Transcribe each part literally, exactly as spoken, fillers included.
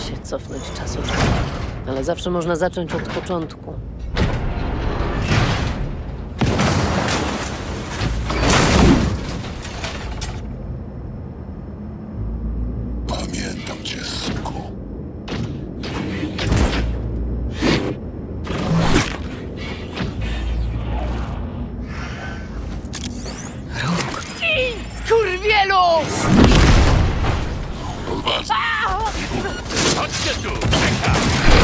się cofnąć czasu, ale zawsze można zacząć od początku. Pamiętam cię, syku. Róg! Skurwielu! Odważnie. Chodźcie tu! Czeka!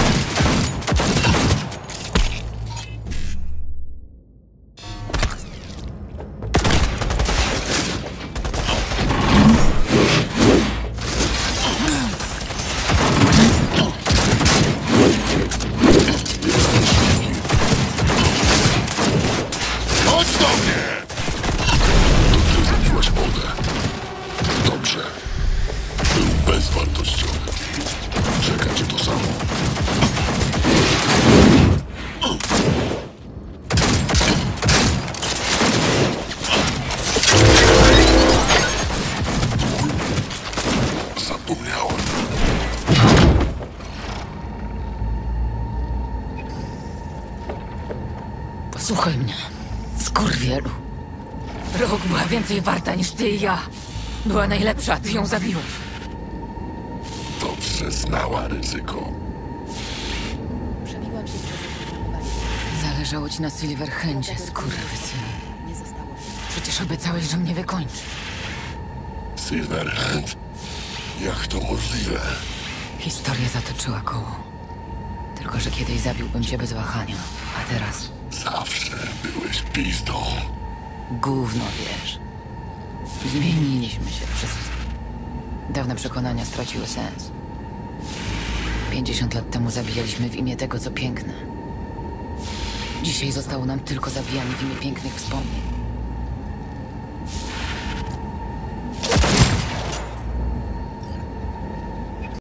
Chodź do mnie! To ty zabiłaś wodę. Dobrze. Był bezwartościowy. Czeka cię to samo. Zapomniałem. Posłuchaj mnie, skurwielu. Rogue była więcej warta niż ty i ja. Była najlepsza, a ty ją zabiłeś. Dobrze znała ryzyko. Przebiłam się przez Zależało ci na Silverhandzie, skurwysynu. Nie zostało. Przecież obiecałeś, że mnie wykończysz. Silverhand? Jak to możliwe? Historia zatoczyła koło. Tylko że kiedyś zabiłbym cię bez wahania, a teraz Zawsze byłeś pizdą. gówno wiesz. Zmieniliśmy się wszyscy. Dawne przekonania straciły sens. Pięćdziesiąt lat temu zabijaliśmy w imię tego, co piękne. Dzisiaj zostało nam tylko zabijanie w imię pięknych wspomnień.